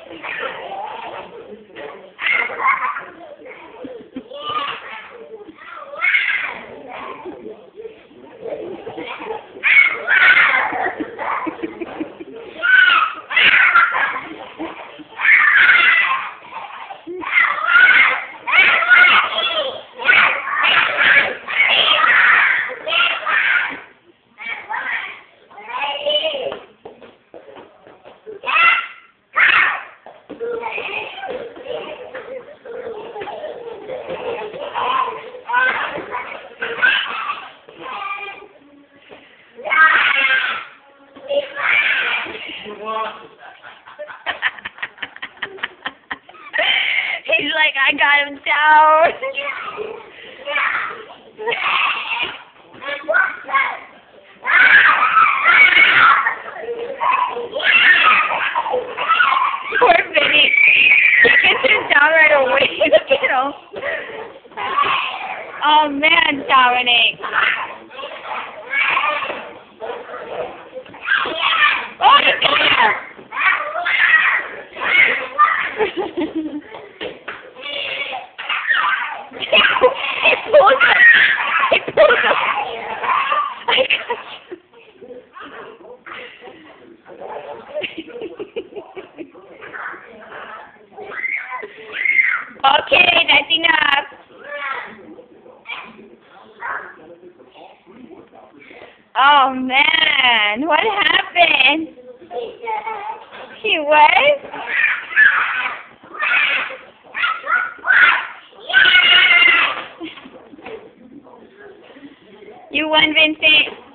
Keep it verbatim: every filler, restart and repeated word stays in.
He's like, I got him down. Poor Vinny. He gets him down right away. Look at him. Oh man, Dominic. Oh, he's got her. He pulled him. He pulled him. I got you. Okay, that's enough. Oh man, what happened? He what? You won, Vincent.